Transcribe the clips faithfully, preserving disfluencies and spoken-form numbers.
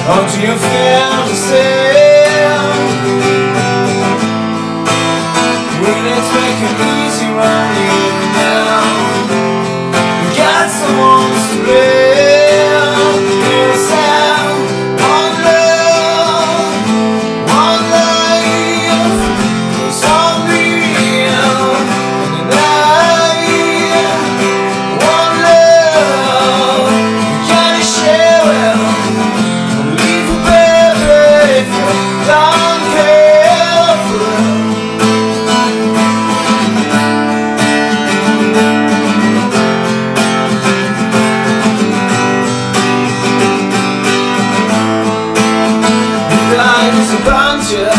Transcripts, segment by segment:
Or do you feel the same? Will it make it easy running now? You got someone to blame. It's out, one love, one life. It's all real in the night. One love, you gotta share well. Leave a baby if you're not careful. It's about you.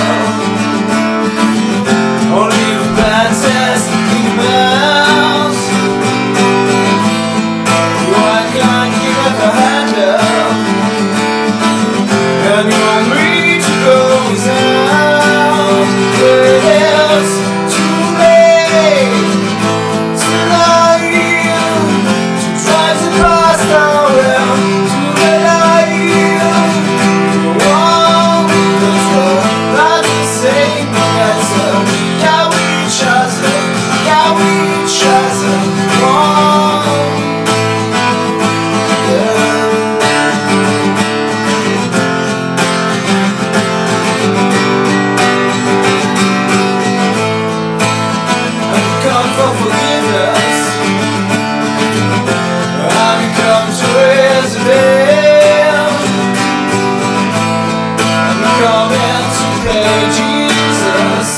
Only a bad test in your mouth. Why can't you give a hand up? And you want me to go without. But it's too late tonight to try to pass around to the light. You want not the same as a yeah, we trust it, yeah, we trust it, oh, yeah. I've come for forgiveness, I've come to resident, I'm coming to play Jesus.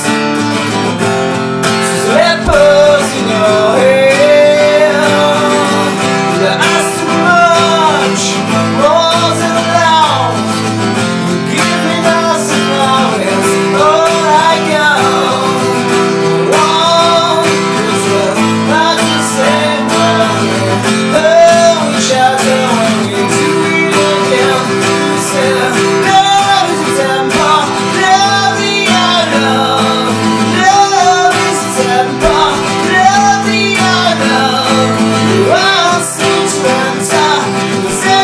So let put in your hand. You ask too much, more than allowed. You give me nothing now, it's all I got. One is not the same way. Oh, we shatter when we do it again. You said, love is a temper, love the other. Love is a temper, love the other. You ask me to enter,